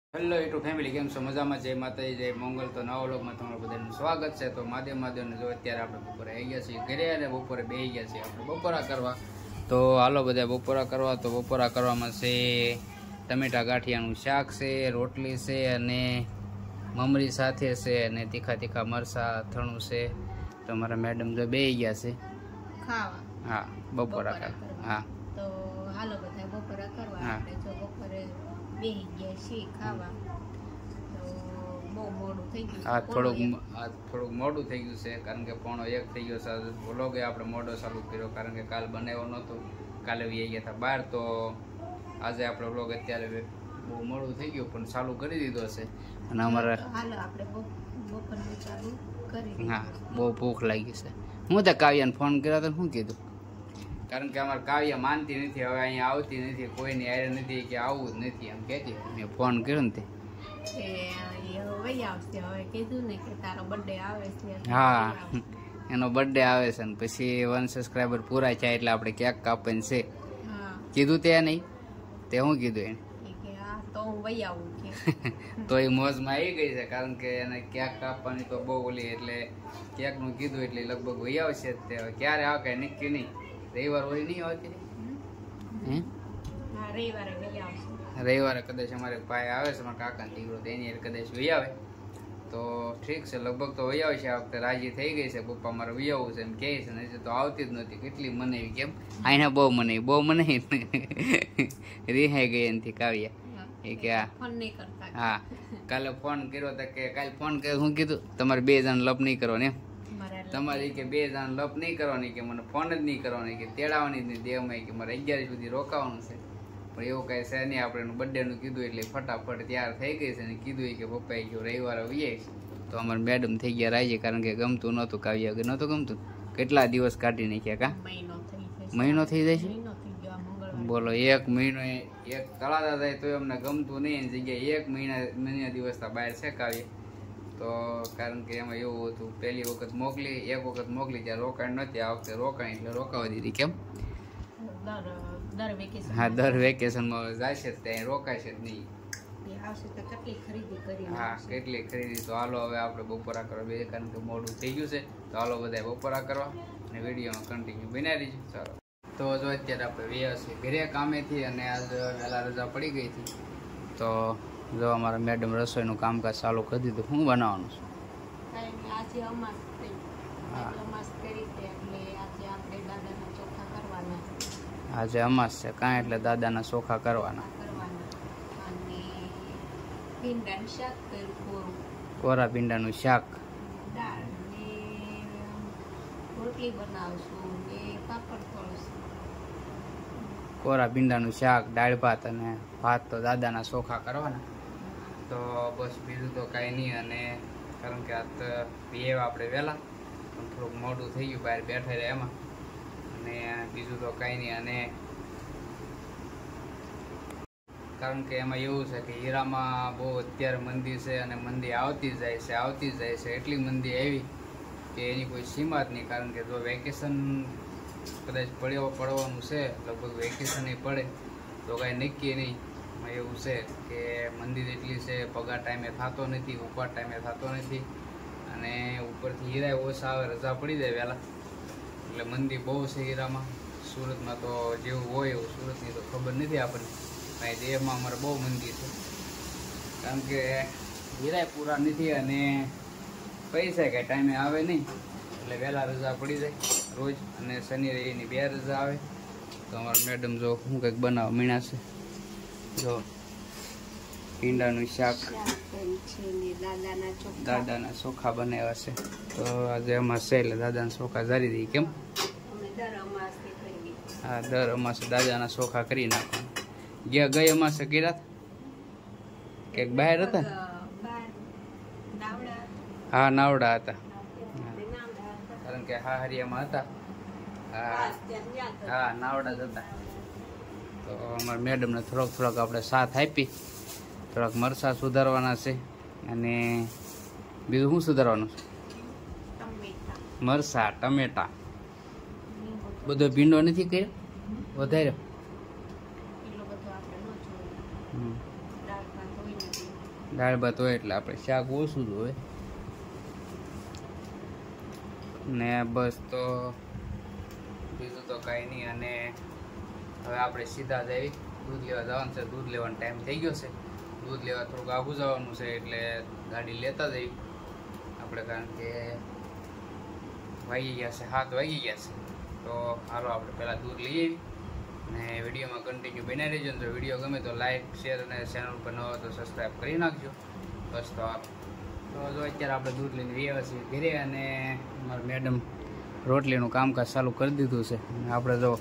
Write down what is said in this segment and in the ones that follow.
Hello YouTube family, કેમ છો? મજામાં? જય માતાજી, જય મંગલ. તો નવા વ્લોગમાં તમારું બધાનું સ્વાગત છે. તો મહાદેવને જો અત્યારે આપણે બપોરે આવી ગયા છીએ ઘરે અને બપોરે બેસી ગયા છીએ આપણે બપોરા કરવા. તો હાલો બધા બપોરા કરવા. તો બપોરા કરવામાં છે ટમેટા ગાંઠિયાનું શાક છે, રોટલી છે અને મમરી સાથે છે અને તીખા તીખા મરચાં અથાણું છે. તો અમારા મેડમ જો બેસી ગયા છે ખાવા. હા, બપોરા કરવા. હા, તો હાલો બધા બપોરા કરવા. આપણે જો બપોરે બેસી ગયા છીએ ખાવા. તો બહુ મોડું થઈ ગયું. આ થોડુંક મોડું થઈ ગયું છે, કારણ કે 1:45 થઈ ગયો છે. વ્લોગે આપણે મોડો ચાલુ કર્યો, કારણ કે કાલ બનાવ્યો નહોતો. કાલે વી ગયા હતા બહાર. તો આજે આપણો વ્લોગ અત્યારે બહુ મોડું થઈ ગયું, પણ ચાલુ કરી દીધો છે. અને અમારે હાલો આપણે બપોરનું ચાલુ કરી. હા, બહુ ભૂખ લાગી છે. હું તો કાવ્યાને ફોન કર્યો તો શું કીધું? કારણ કે અમારે કાવ્ય માનતી નથી, હવે અહીંયા આવતી નથી, કોઈની હારે નથી, કે આવવું જ નથી એમ કહેતી. મેં ફોન કર્યો ને તે હવે કીધું ને કે તારો બર્થડે આવે છે. હા, એનો બર્થડે આવે છે ને પછી 1 સબસ્ક્રાઈબર પૂરા થાય એટલે આપણે કેક કાપવાની છે. કીધું તે નહીં તે શું કીધું એને? તો હું વહી આવું કે તો એ મોજમાં આવી ગઈ છે, કારણ કે એને કેક કાપવાની તો બહુ ઓલી, એટલે કેકનું કીધું એટલે લગભગ વહી આવશે. તે ક્યારે આવે કઈ નક્કી નહીં. રવિવાર હોય નહીં આવતી? રવિવારે વહી આવશે. રવિવારે કદાચ અમારે ભાઈ આવે છે, મારા કાકાનો દીકરો, તો એની કદાચ વહી આવે તો ઠીક છે. લગભગ તો વહી આવશે. આ વખતે રાજી થઈ ગઈ છે, પપ્પા મારે વહી આવવું છે એમ કહે છે ને. તો આવતી જ નહોતી. કેટલી મનાવી, કેમ આઈને બહુ મનાવી રિહાઈ ગઈ એનાથી કાવ્યા. એ કે હા, કાલે ફોન કર્યો તો કે કાલે ફોન કર્યો શું કીધું? તમારે 2 જણ લપ નહીં કરવાની એમ. તમારે કે 2 જણ લપ નહીં કરવાની, કે મને ફોન જ નહીં કરવાની, કે તેડાવવાની જ નહીં દેવમાં, કે મારે 11 સુધી રોકાવાનું છે. પણ એવું કઈ છે નહીં. આપણે એનું બર્થડે નું કીધું એટલે ફટાફટ તૈયાર થઈ ગઈ છે. અને કીધું કે પપ્પાએ ગયો રવિવારે આવીએ. તો અમારે મેડમ થઈ ગયા રાજી, કારણ કે ગમતું નહોતું કાવ્યા વગર નહોતું ગમતું. કેટલા દિવસ કાઢી નાખ્યા કા? મહિનો થઈ જાય છે. બોલો, 1 મહિનો એક તળાતા થાય તો અમને ગમતું નહીં. એની જગ્યાએ 1 મહિના દિવસ બહાર છે કાવ્ય. તો કારણ કે એમાં એવું હતું, પહેલી વખત મોકલી, એક વખત મોકલી ત્યાં રોકાણ નહોતી. આ વખતે રોકાણ એટલે રોકાવા દીધી. કેમ? હા, દર વેકેશનમાં જશે ત્યાં રોકાશે જ નહીં. હા, કેટલી ખરીદી. તો હાલો હવે આપણે બપોરા કરવા બે, કારણ કે મોડું થઈ ગયું છે. તો હાલો બધા બપોરા કરવા અને વિડીયોમાં કન્ટિન્યુ બનાવી રહીશું. ચાલો, તો જો અત્યારે આપણે વ્યા છીએ ઘરે કામેથી, અને આજ વહેલા રજા પડી ગઈ હતી. તો જો અમારા મેડમ રસોઈનું કામકાજ ચાલુ કરી દીધું. શું બનાવવાનું છે? આજે અમાસ છે કાંઈ, એટલે દાદાના ચોખા કરવાના. કોરા ભીંડાનું શાક, કોરા ભીંડાનું શાક, દાળ ભાત અને ભાત. તો દાદાના ચોખા કરવાના. તો બસ બીજું તો કાંઈ નહીં. અને કારણ કે આ તો આપણે વહેલા, પણ થોડુંક મોડું થઈ ગયું, બહાર બેઠા રહ્યા એમાં. અને બીજું તો કાંઈ નહીં. અને કારણ કે એમાં એવું છે કે હીરામાં બહુ અત્યારે મંદી છે, અને મંદી આવતી જ જાય છે. એટલી મંદી આવી કે એની કોઈ સીમા જ નહીં. કારણ કે જો વેકેશન કદાચ પડવાનું છે, લગભગ વેકેશન પડે તો કાંઈ નક્કી નહીં. એવું છે કે મંદી એટલી છે, પગાર ટાઈમે થતો નથી, ઉપાડ ટાઈમે થતો નથી, અને ઉપરથી હીરા ઓછા આવે, રજા પડી જાય વહેલા, એટલે મંદી બહુ છે હીરામાં. સુરતમાં તો જેવું હોય એવું, સુરતની તો ખબર નથી આપણને. ભાઈ દેહમાં અમારે બહુ મંદી છે, કારણ કે હીરા પૂરા નથી અને પૈસા કાંઈ ટાઈમે આવે નહીં. એટલે વહેલા રજા પડી જાય રોજ, અને શનિ રવિની 2 રજા આવે. તો અમારા મેડમ જો શું કંઈક બનાવવા મીણા છે. જો ભીંડાનું શાક, દાદાના ચોખા બનાવ્યા છે. તો આજે અમાસ છે એટલે દાદાના ચોખા જારી દઈએ. કેમ? હા, દર અમાસે દાદાના ચોખા કરી નાખવાના. ગઈ અમાસે કર્યા કે બહાર હતા? હા, નાવડા હતા, કારણ કે હા હરિયામાં હતા. હા, નાવડા જ હતા. તો અમારા મેડમને થોડોક આપણે સાથ આપી. થોડાક મરચાં સુધારવાના છે, અને બીજું શું સુધારવાનું છે? મરચાં, ટમેટા. બધો ભીંડો નથી કર્યો વધારે? દાળ ભાત હોય એટલે આપણે શાક ઓછું જ હોય ને બસ. તો બીજું તો કાંઈ નહીં. અને હવે આપણે સીધા જ આવી દૂધ લેવા જવાનું છે. દૂધ લેવાનો ટાઈમ થઈ ગયો છે. દૂધ લેવા થોડુંક આઘું જવાનું છે એટલે ગાડી લેતા જઈ આપણે, કારણ કે વાગી ગયા છે 7 વાગી ગયા છે. તો હાલો આપણે પહેલાં દૂધ લઈ આવી અને વિડીયોમાં કન્ટિન્યુ બનાવી રહેજો. જો વિડીયો ગમે તો લાઈક શેર અને ચેનલ પર ન હોય તો સબસ્ક્રાઈબ કરી નાખજો. બસ તો જો અત્યારે આપણે દૂધ લઈને આવ્યા છીએ ઘરે અને અમારા મેડમ રોટલીનું કામકાજ ચાલુ કરી દીધું છે. આપણે જો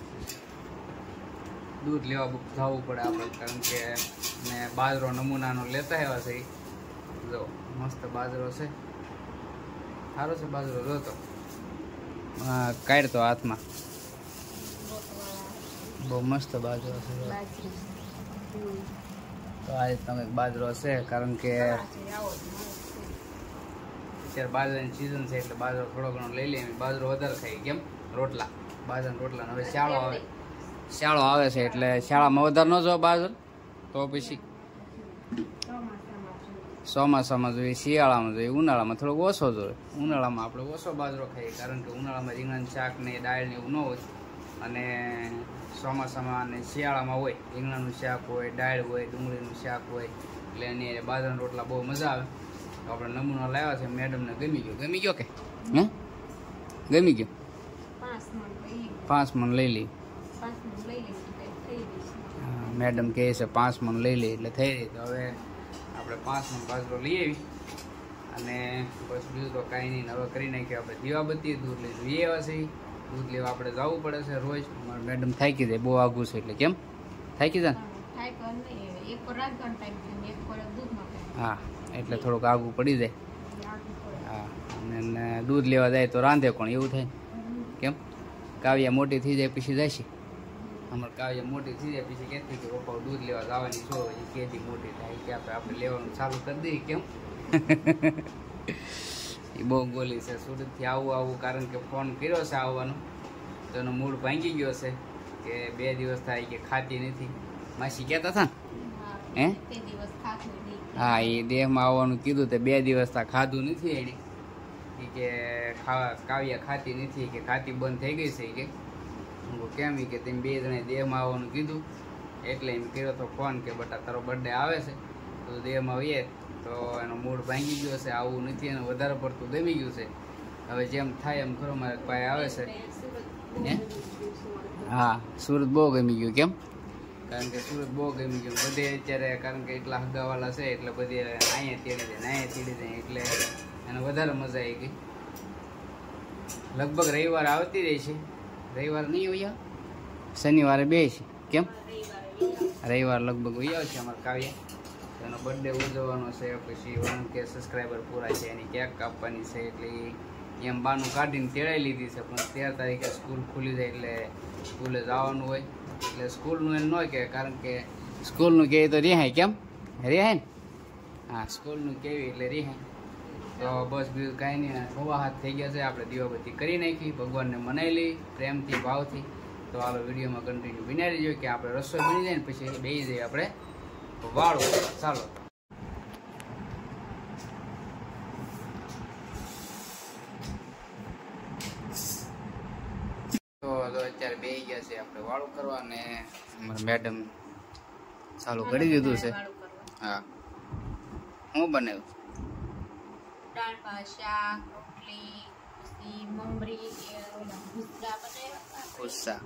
દૂધ લેવા જવું પડે આપણે, કારણ કે મેં બાજરો નમૂનાનો લેતા આવ્યા છે. જો મસ્ત બાજરો છે, સારો છે બાજરો. જોતો કાઢતો હાથમાં, બહુ મસ્ત બાજરો છે. તો આજે તમે બાજરો છે, કારણ કે અત્યારે બાજરાની સિઝન છે એટલે બાજરો થોડો ઘણો લઈ લઈએ. બાજરો વધારે ખાઈ કેમ રોટલા, બાજરાના રોટલા. હવે શાળો આવે છે એટલે શાળામાં વધારે ન જો બાજરો, તો પછી ચોમાસામાં જોઈએ, શિયાળામાં જોઈએ, ઉનાળામાં થોડોક ઓછો જોઈએ. ઉનાળામાં આપણે ઓછો બાજરો ખાઈએ, કારણ કે ઉનાળામાં રીંગણાનું શાક ને દાળ ને એવું ન હોય. અને ચોમાસામાં અને શિયાળામાં હોય, રીંગણાનું શાક હોય, દાળ હોય, ડુંગળીનું શાક હોય, એટલે એની બાજરાના રોટલા બહુ મજા આવે. તો આપણે નમૂનો લાવ્યા છે, મેડમને ગમી ગયો કે હે ગમી ગયો. 5 મણ લઈ લઈ. મેડમ કહે છે 5 મણ લઈ લે એટલે થઈ રહી. તો હવે આપણે 5 મણ બાજરો લઈ આવી અને બસ બીજું તો કાંઈ નહીં. હવે કરી નાખ્યું આપણે દીવાબત્તી. દૂધ લઈ જોઈએ એવા છે. દૂધ લેવા આપણે જવું પડે છે રોજ. અમારે મેડમ થાકી જાય, બહુ આઘું છે એટલે. કેમ થાકી જાય? હા, એટલે થોડુંક આઘું પડી જાય. હા, અને દૂધ લેવા જાય તો રાંધે કોણ, એવું થાય. કેમ કાવ્યા મોટી થઈ જાય પછી જાય છે. અમારે કાવ્યા મોટી થઈ જાય પછી કહેતી કે પપ્પા દૂધ લેવા જવાની છો, એ કેદી મોટી થાય કે આપણે લેવાનું ચાલુ કરી દઈએ. કેમ એ બહુ બોલી છે. સુરતથી આવું કારણ કે ફોન કર્યો છે આવવાનો, તો એનો મૂડ ભાંગી ગયો છે કે 2 દિવસ થાય કે ખાતી નથી. માસી કહેતા હતા ને હે? હા, એ દેહમાં આવવાનું કીધું તે 2 દિવસ તા ખાધું નથી. એની કે કાવ્યા ખાતી નથી, કે ખાતી બંધ થઈ ગઈ છે કે. કેમ કે તેમ 2 જણે દેહમાં આવવાનું કીધું એટલે એમ કર્યો તો ફોન કે બટા તારો બર્થડે આવે છે તો દેહમાં આવીએ. તો એનો મૂડ ભાંગી ગયો છે, આવું નથી. એને વધારે પડતું ગમી ગયું છે. હવે જેમ થાય એમ ખરો. મારે ભાઈ આવે છે હે? હા, સુરત બહુ ગમી ગયું. કેમ? કારણ કે સુરત બહુ ગમી ગયું બધે અત્યારે, કારણ કે એટલા હગાવાલા છે એટલે બધે અહીંયા તેડી જાય એટલે એને વધારે મજા આવી ગઈ. લગભગ રવિવાર આવતી રહી છે. રવિવાર નહીં હોય, શનિવારે બે છે. કેમ રવિવાર લગભગ હોય આવશે અમારે કાવ્ય. એનો બર્થડે ઉજવવાનો છે. પછી 1K સબસ્ક્રાઈબર પૂરા છે, એની કેક કાપવાની છે. એટલે એમ બાનું કાઢીને તેડાઈ લીધી છે. પણ 13 તારીખે સ્કૂલ ખુલી જાય એટલે સ્કૂલે જવાનું હોય. એટલે સ્કૂલનું એમ ન કહે, કારણ કે સ્કૂલનું કહે તો રિહાય. કેમ રિહાય ને? હા, સ્કૂલનું કેવી એટલે રિહાય. તો બસ બીજું કાંઈ નહીં. 7:15 થઈ ગયા છે. આપણે દીવાબત્તી કરી નાખી, ભગવાનને મનાવી લઈ પ્રેમથી, ભાવથી. તો હાલો વિડીયોમાં કન્ટિન્યુ બનાવી દેજો કે આપણે રસોઈ બની જાય ને પછી બેસી જઈએ આપણે વાળો. ચાલો તો અત્યારે બેસી ગયા છે આપણે વાળું કરવા. અને અમારા મેડમ ચાલુ કરી દીધું છે. હા, હું બનાવ્યું દાળ ભાત, શાક, રોટલી, પછી મમરી, ખુસ્સા.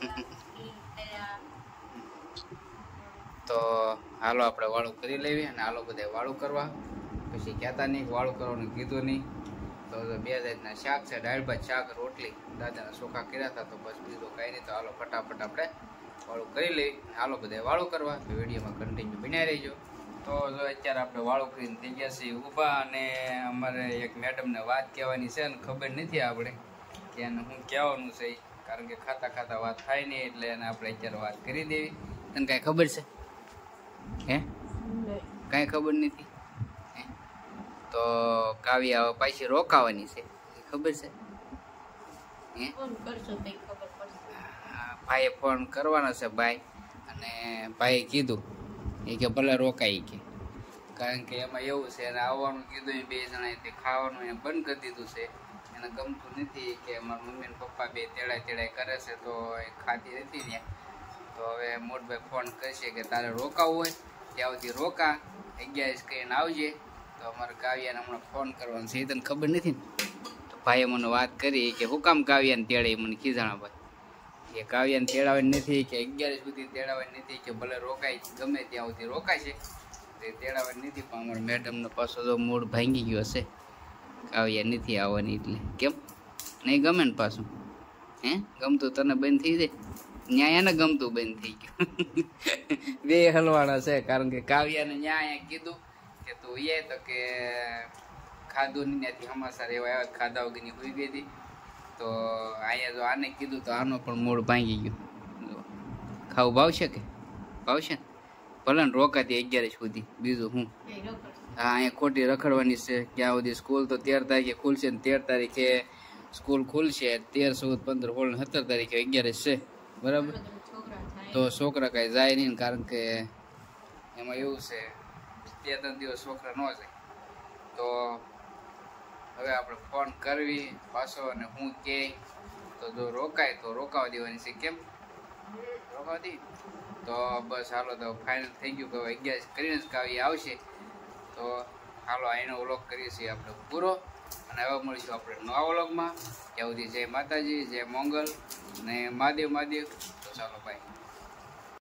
તો હાલો આપણે વાળું કરી લેવી અને હાલો બધા વાળું કરવા. પછી કહેતા નહીં વાળું કરવાનું કીધું નહીં. તો 2 જાતના શાક છે, દાળ ભાત, શાક, રોટલી. દાદાના ચોખા કર્યા હતા. તો બસ બીજું કાંઈ નહીં. તો હાલો ફટાફટ આપણે વાળું કરી લઈએ. હાલો બધા વાળું કરવા. તો વિડીયોમાં કન્ટિન્યુ બનાવી રહીજો. તો જો અત્યારે આપણે વાળું કરીને થઈ ગયા છીએ ઊભા. અને અમારે એક મેડમને વાત કહેવાની છે ને ખબર નથી આપણે કે એને શું કહેવાનું છે, કારણ કે ખાતા વાત થાય નહીં. એટલે એને આપણે અત્યારે વાત કરી દેવી. તને કાંઈ ખબર છે હે? કાંઈ ખબર નથી. તો કાવ્યા હવે પાછી રોકાવાની છે, ખબર છે હે? ભાઈએ ફોન કરવાનો છે ભાઈ. અને ભાઈએ કીધું એ કે ભલે રોકાઈ કે કારણ કે એમાં એવું છે એને આવવાનું કીધું એ 2 જણાએ તે ખાવાનું એને બંધ કરી દીધું છે. એને ગમતું નથી કે મારા મમ્મી ને પપ્પા બે તેડાય કરે છે તો એ ખાતી નથી ને. તો હવે મોટભાઈ ફોન કરશે કે તારે રોકાવું હોય ત્યાં સુધી રોકા, 11 કહીને આવજે. તો અમારે કાવ્યાને હમણાં ફોન કરવાનો છે, એ તને ખબર નથી ને. તો ભાઈએ મને વાત કરી કે હું કામ કાવ્યાને તેડે, મને ખીજાણા ભાઈ કે કાવ્યાને તેડાવવાની નથી, કે 11 સુધી તેડાવવાની નથી, કે ભલે રોકાય ગમે ત્યાં સુધી રોકાય છે તે તેડાવવાની નથી. પણ અમારા મેડમનો પાછો તો મૂડ ભાંગી ગયો હશે, કાવ્યા નથી આવવાની એટલે. કેમ નહીં ગમે ને પાછું? હે ગમતું તને બંધ થઈ જાય, ન્યાય એને ગમતું બંધ થઈ ગયું. બે હલવાના છે, કારણ કે કાવ્યાને ન્યાય કીધું કે તું એ તો કે ખાધું નહીં, ત્યાંથી હમાસાર એવા આવ્યા ખાધા વગરની હોઈ ગઈ હતી. તો અહીંયા જો આને કીધું તો આનો પણ મૂડ ભાંગી ગયો. ખાવું ભાવશે કે ભાવશે ભલે ને રોકાતી 11 સુધી, બીજું હું. હા અહીંયા ખોટી રખડવાની છે ક્યાં સુધી. સ્કૂલ તો 13 તારીખે ખુલશે ને 13 તારીખે સ્કૂલ ખુલશે. 13, 14, 15, 16, 17 તારીખે 11 છે, બરાબર. તો છોકરા કાંઈ જાય નહીં, કારણ કે એમાં એવું છે 2-3 દિવસ છોકરા ન જાય. તો હવે આપણે ફોન કરવી પાછો, અને હું કે તો જો રોકાય તો રોકાવા દેવાની છે. કેમ રોકાવા દે? તો બસ હાલો, તો ફાઇનલ થઈ ગયું કે 11 કરીને જ કાવ્ય આવશે. તો હાલો અહીંનો વ્લોગ કરીએ છીએ આપણે પૂરો, અને હવે મળીશું આપણે નવા વ્લોગમાં. ત્યાં સુધી જય માતાજી, જય મોંગલ, ને મહાદેવ. તો ચાલો ભાઈ.